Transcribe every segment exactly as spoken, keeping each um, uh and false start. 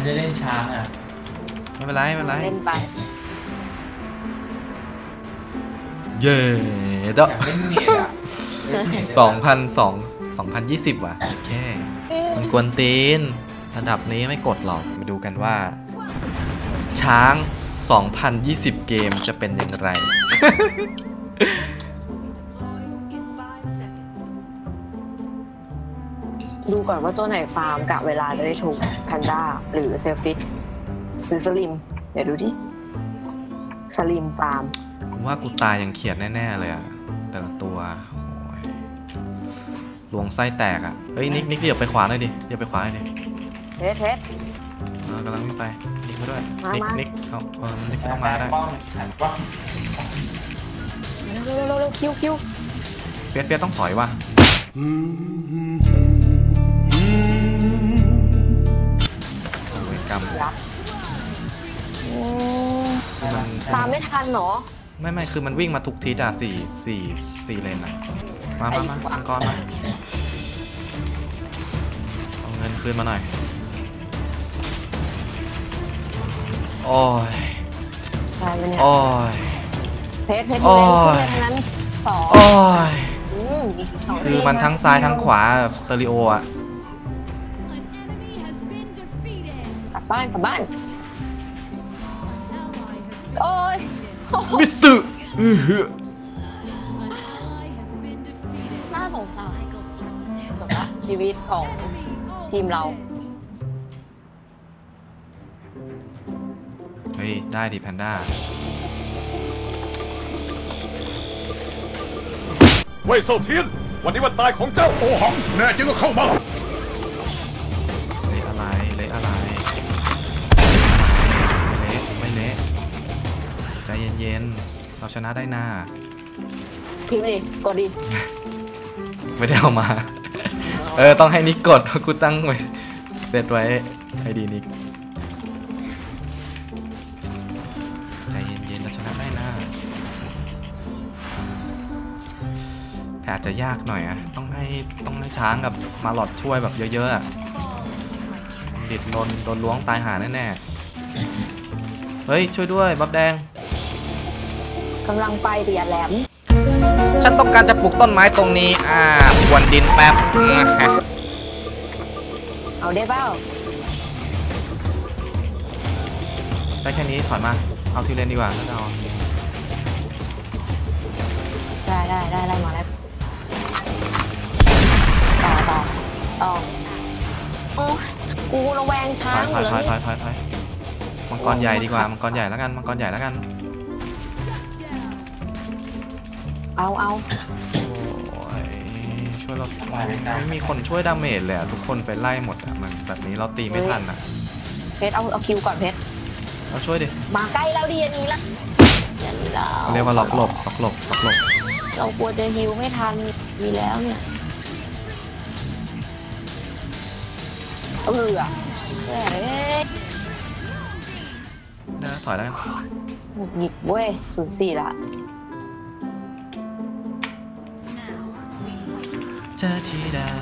จะเล่นช้างอ่ะไม่เป็นไรไม่เป็นไรเล่นไปเย้เด้อเล่นเมดอ่ะสองพันสองสองพันยี่สิบว่ะแค่มันกวนตีนระดับนี้ไม่กดหรอกมาดูกันว่าช้างสองพันยี่สิบเกมจะเป็นอย่างไรดูก่อนว่าตัวไหนฟาร์มกะเวลาจะได้ถูกแพนด้าหรือเซลฟิตหรือสลิมเดี๋ยวดูดิสลิมฟาร์มผมว่ากูตายอย่างเขียดแน่ๆเลยอะแต่ละตัวลวงไส้แตกอะเฮ้ยนิกนิกเดี๋ยวไปขวาหน่อยดิเดี๋ยวไปขวาหน่อยดิเทสเทสเออกำลังวิ่งไปนิกมาด้วยนิกนิกเอาเออนิกต้องมาได้เร็วเร็วเร็วคิวคิวเฟียสเฟียสต้องถอยว่ะโอ้ยกำมันตามไม่ทันหรอไม่ไม่คือมันวิ่งมาทุกทิศอะสี่สี่สี่เลนอะมามามามังกรมาเอาเงินคืนมาหน่อยโอ้ยโอ้ยเพชรเพชรอยู่เลนนั้นสองโอ้ยคือมันทั้งซ้ายทั้งขวาสเตอริโออะกลับบ้านกลับบ้านโอ้ยมิสเตอร์น่าสงสารชีวิตของทีมเราเฮ้ยได้ดิแพนด้าเว่ยเซาเทียนวันนี้วันตายของเจ้าโอหังแน่จริงก็เข้ามาเละอะไรเละอะไรไม่เละไม่เละใจเย็นๆเราชนะได้นาพิมพ์ดิกดดิไม่ได้เอามาเออต้องให้นิกกดกูตั้งไว้เซตไว้ให้ดีนิกใจเย็นๆเราชนะได้นาแต่อาจจะยากหน่อยอะต้องให้ต้องให้ช้างกับมาหลอดช่วยแบบเยอะๆอะดิดโดนโดนล้วงตายหาแน่ๆเฮ้ยช่วยด้วยบับแดงกำลังไปเดียแหลมฉันต้องการจะปลูกต้นไม้ตรงนี้อ่าพรวนดินแป๊บเอาได้เปล่าได้แค่นี้ถอยมาเอาทีเลนดีกว่าแล้วเอาได้ได้ได้ได้มาแล้วต่อต่อต่อโอ้กูระแวงช้างถอยถอยถอยถอยถอยมังกรใหญ่ดีกว่ามังกรใหญ่แล้วกันมังกรใหญ่แล้วกันเอาเอาโอ้ยช่วยเราไม่มีคนช่วยดาเมจเลยอะทุกคนไปไล่หมดอะมันแบบนี้เราตีไม่ทันอะเพชรเอาเอาคิวก่อนเพชรเราช่วยดิมาใกล้เราดีอันนี้ละอันนี้เราเรียกว่าล็อกหลบล็อกหลบล็อกหลบเรากลัวจะฮิวไม่ทันมีแล้วเนี่ยเอออะแย่เลยนะถอยได้หยิบเว้ยศูนย์สี่ละเจอทีดา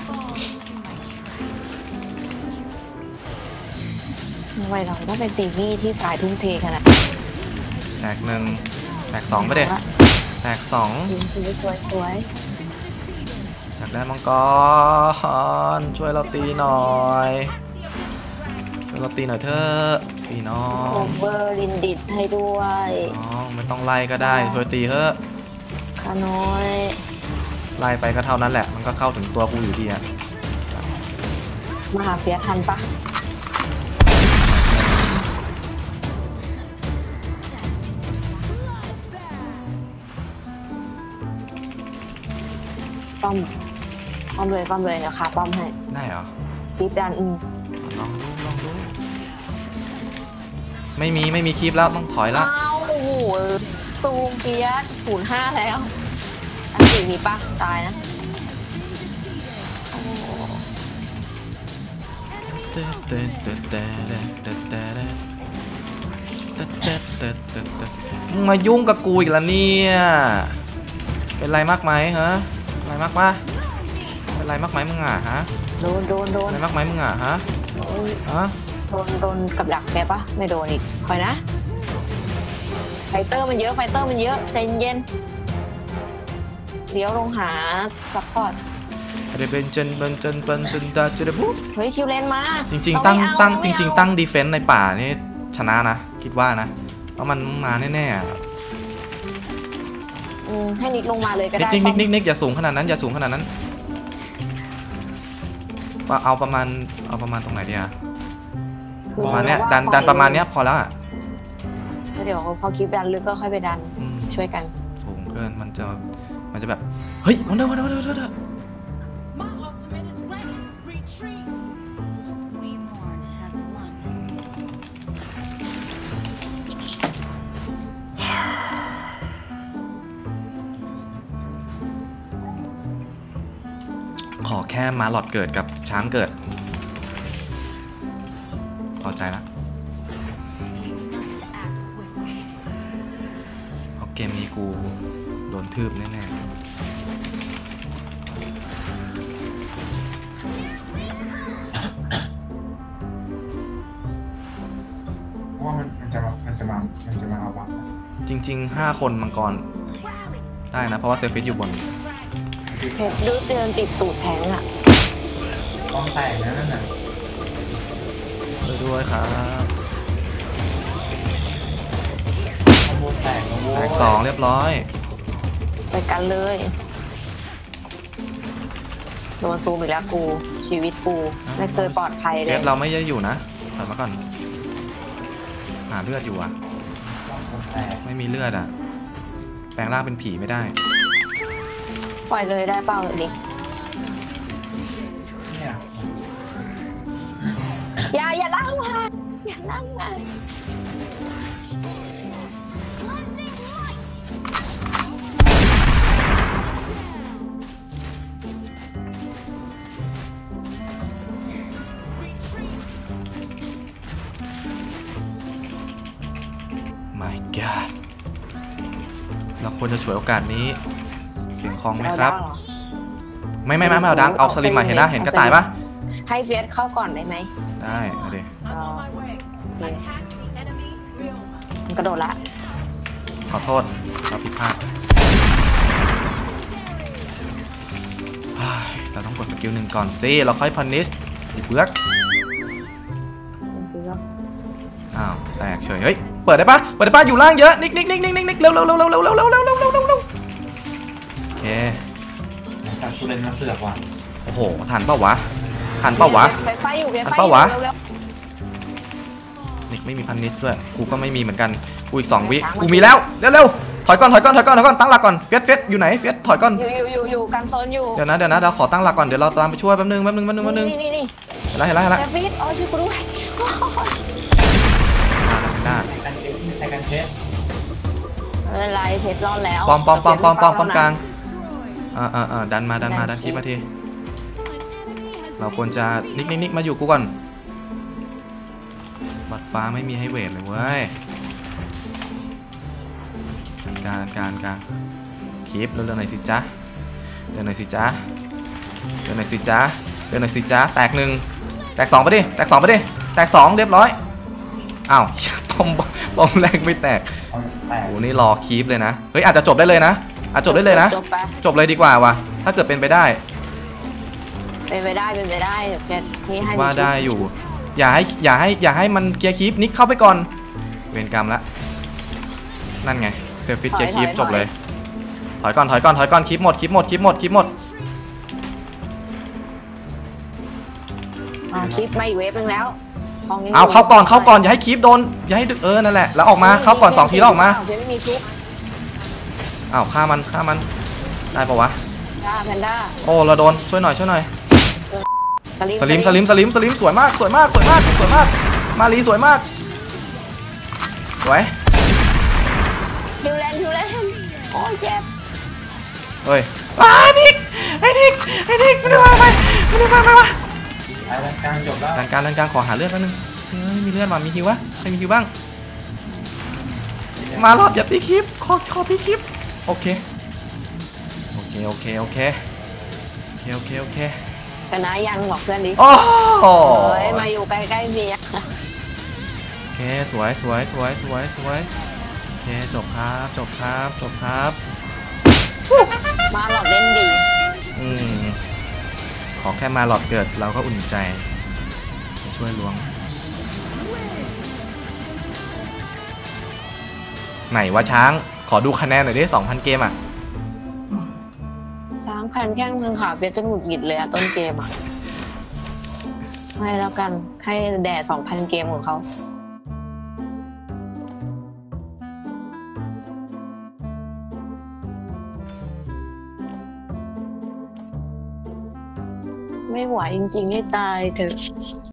ทำไมเราต้องเป็นตีมี่ที่สายทุ่มเทขนาดแตกหนึ่งแตกสองไปเด็ดแตกสองสวยสวยสวยอยากได้มังกรช่วยเราตีหน่อยช่วยเราตีหน่อยเถอะพี่น้องโอเวอร์ลินดิดให้ด้วยน้องไม่ต้องไล่ก็ได้ช่วยตีเถอะขาน้อยไล่ไปก็เท่านั้นแหละมันก็เข้าถึงตัวกูอยู่ดีอะมาหาเฟียทันปะป้อมป้อมเลยป้อมเลยนะคะป้อมให้ได้เหรอคลิปดันอืมลองดูลองดูไม่มีไม่มีคลิปแล้วต้องถอยแล้วอ้าวโอ้โหซูมเฟียสศูนย์ห้าแล้วอันสี่มีปะตายนะมายุ่งกับกูอีกแล้วเนี่ยเป็นไรมากไหมฮะอะไรมากปะเป็นไรมากไหมมึงอ่ะฮะโดนโดนโดนอะไรมากไหมมึงอ่ะฮะฮะโดนโดนกับดักแกปะไม่โดนอีกคอยนะไฟเตอร์มันเยอะไฟเตอร์มันเยอะใจเย็นเลี้ยวลงหาซัพพอร์ตเรเบนเจนเบนเจนเบนเจนดาเจเดบุเฮ้ยคิวเลนมาจริงๆตั้งตั้งจริงๆตั้งดีเฟนส์ในป่านี่ชนะนะคิดว่านะเพราะมันมาแน่ๆอะอืมให้นิกลงมาเลยก็นิได้กนิกนิกนิกนิกอย่าสูงขนาดนั้นอย่าสูงขนาดนั้นเอาประมาณเอาประมาณตรงไหนดีอะประมาณเนี้ยดันดันประมาณเนี้ยพอแล้วอะแล้วเดี๋ยวพอคลิปดันลึกก็ค่อยไปดันอืมช่วยกันสูงเกินมันจะมันจะแบบเฮ้ยวันเดอร์วันเดอร์วันเดอร์วันเดอร์ My ultimate is ready. Retreat. We mourn as one. ขอแค่มาหลอดเกิดกับช้างเกิดพอใจละ We must act swiftly. เพราะเกมนี้กูโดนทืบแน่เพราะว่ามันมันจะมามันจะมามันจะมาเอาวังๆจริงๆห้าคนมังกรได้นะเพราะว่าเซฟิสอยู่บนเพชรดื้อเตือนติดตูดแทงอ่ะป้องแตกนะนั่นน่ะช่วยด้วยครับขโมยแตกนะโว้แตยกสองเรียบร้อยไปกันเลยโดนซูมอีกแล้วกูชีวิตกูไม่เคยปลอดภัยเลเกยสเราไม่ได้อยู่นะถอยมาก่อนหาเลือดอยู่อ่ะขโมยแตกไม่มีเลือดอ่ะแปลงร่างเป็นผีไม่ได้ปล่อยเลยได้เปล่าดิเนี่ยอย่าอย่าล่างมาอย่าล่างมา My God เราควรจะฉวยโอกาสนี้ เสียงคลองไหมครับ ไม่ไม่ไม่ไม่เอาดังเอาสลิมมาเห็นนะเห็นกระต่ายปะให้เฟียสเข้าก่อนได้ไหมได้เอาดิอ๋อ On my way. Attack the enemy's real. มันกระโดดละขอโทษเราผิดพลาดเฮ้ยเราต้องกดสกิลหนึ่งก่อนสิเราค่อยพันนิสอีเบือกอ้าวแตกเฉยเฮ้ยเปิดได้ปะเปิดได้ปะอยู่ล่างเยอะนิกนิกนิกนิกนิกนิกเร็วเร็วเร็วเร็วเร็วเร็วเร็วเร็วเร็วเร็วเร็วเร็วโอเคแต่กูเล่นมาเสือกว่ะโอ้โหทันเปล่าวะทันเปล่าวะไฟไฟอยู่ไฟไฟทันเปล่าวะเร็วนิกไม่มีพันนิสด้วยกูก็ไม่มีเหมือนกันกูอีกสองวิกูมีแล้วเร็วเร็วถอยก่อนถอยก่อนถอยก่อนถอยก่อนตั้งหลักก่อนเฟียสเฟียสอยู่ไหนเฟียสถอยก่อนๆอยู่อยู่อยู่อยู่กันโซนอยู่เดี๋ยวนะเดี๋ยวนะเราขอตั้งหลักก่อนเดี๋ยวเราตามไปช่วยแป๊บนึงแป๊บนึงแป๊บนึงแป๊บนึงนี่นี่นี่เห็นแล้วเห็นแล้วเห็นแล้วเซฟิสอ๋อช่วยกูด้วยได้ได้ในการเทสในการเทสไม่เป็นไรเพชรรอดแล้วปอมปอมปอมปอมปอมปอมกลางอ่าอ่าอ่าดันมาดันมาดันคลิปมาทีเราควรจะนิกนิกนิกมาอยู่กูก่อนบัตรฟ้าไม่มีให้เวทเลยเว้ยการการการคลิปเร็วๆหน่อยสิจ๊ะเร็วหน่อยสิจ๊ะเร็วหน่อยสิจ๊ะเร็วหน่อยสิจ๊ะแตกหนึ่งแตกสองไปดิแตกสองไปดิแตกสองเรียบร้อยอ้าว ปอมปอมแรกไม่แตกเอาแตกโอ้นี่รอคีปเลยนะ เฮ้ยอาจจะจบได้เลยนะ อาจจบได้เลยนะจบไปจบเลยดีกว่าวะถ้าเกิดเป็นไปได้เป็นไปได้เป็นไปได้เดี๋ยวเพชรนี่ให้ว่าได้อยู่ อย่าให้อย่าให้อย่าให้มันเกียร์คีปนิกเข้าไปก่อน เวรกรรมละ นั่นไงเซลฟิตเกียร์คีปจบเลย ถอยก่อนถอยก่อนถอยก่อนคีปหมดคีปหมดคีปหมดคีปหมดอ่าคลิปมาอีกเวฟนึงแล้วทองนี้เอาเข้าก่อนเข้าก่อนอย่าให้คีปโดนอย่าให้ดึกเออนั่นแหละแล้วออกมาเข้าก่อนสองทีแล้วออกมาเพชรไม่มีชุบอ้าวฆ่ามันฆ่ามันได้ปะวะด้าแพนด้าโอ้เราโดนช่วยหน่อยช่วยหน่อยสสลิมสลิมสลิมสลิมสวยมากสวยมากสวยมากสวยมากมาลีสวยมากสวยคิวเลนคิวเลนโอ้ยเจ็บเฮ้ยอ้านิกไอ้นิกไอ้นิกไม่ได้มาไปไม่ได้มาไปวะไอ้กลางจบแล้วดันการดันการขอหาเลือดแป๊บนึงเฮ้ยมีเลือดมามีฮิววะไม่มีฮิวบ้างมาหลอดอย่าตีคลิปขอขอตีคลิปโอเคโอเคโอเคโอเคโอเคโอเคโอเคชนะยังบอกเพื่อนดิโอ้โหเฮ้ยมาอยู่ใกล้ๆเมียโอเคสวยสวยสวยสวยสวยโอเคจบครับจบครับจบครับมาหลอดเล่นดีอืมขอแค่มาหลอดเกิดเราก็อุ่นใจไปช่วยล้วงไหนวะช้างขอดูคะแนนหน่อยดิสองพันเกมอ่ะช้างแผ่นแข้งหนึ่งขาเฟียสจนหงุดหงิดเลยอะต้นเกมอะให้แล้วกันให้แด่สองพันเกมของเขาไม่ไหวจริงๆให้ตายเถอะ